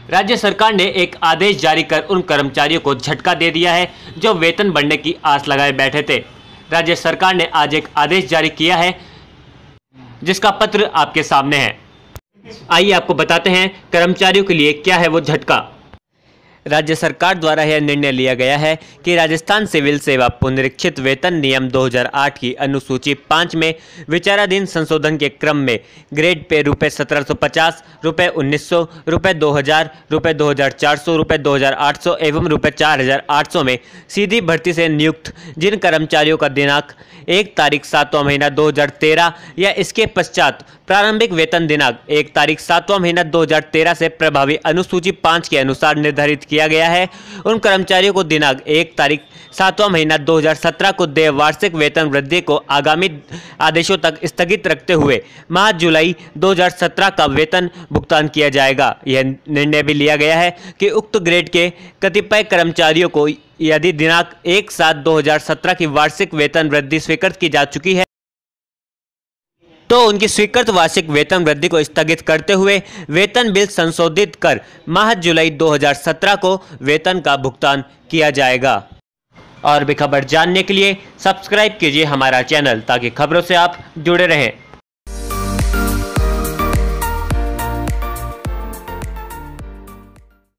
राज्य सरकार ने एक आदेश जारी कर उन कर्मचारियों को झटका दे दिया है जो वेतन बढ़ने की आस लगाए बैठे थे। राज्य सरकार ने आज एक आदेश जारी किया है जिसका पत्र आपके सामने है। आइए आपको बताते हैं कर्मचारियों के लिए क्या है वो झटका। राज्य सरकार द्वारा यह निर्णय लिया गया है कि राजस्थान सिविल सेवा पुनरीक्षित वेतन नियम 2008 की अनुसूची 5 में विचाराधीन संशोधन के क्रम में ग्रेड पे रुपये 1750, रुपये 1900, रुपये 2000, रुपये 2400, रुपये 2800 एवं रुपये 4800 में सीधी भर्ती से नियुक्त जिन कर्मचारियों का दिनांक 1 तारीख 7वां महीना 2013 या इसके पश्चात प्रारंभिक वेतन दिनांक 1 तारीख 7वां महीना 2013 से प्रभावी अनुसूची 5 के अनुसार निर्धारित किया गया है, उन कर्मचारियों को दिनांक 1 तारीख 7वां महीना 2017 को देय वार्षिक वेतन वृद्धि को आगामी आदेशों तक स्थगित रखते हुए माह जुलाई 2017 का वेतन भुगतान किया जाएगा। यह निर्णय भी लिया गया है कि उक्त ग्रेड के कतिपय कर्मचारियों को यदि दिनांक 1/7/2017 की वार्षिक वेतन वृद्धि स्वीकृत की जा चुकी है तो उनकी स्वीकृत वार्षिक वेतन वृद्धि को स्थगित करते हुए वेतन बिल संशोधित कर माह जुलाई 2017 को वेतन का भुगतान किया जाएगा। और भी खबर जानने के लिए सब्सक्राइब कीजिए हमारा चैनल ताकि खबरों से आप जुड़े रहें।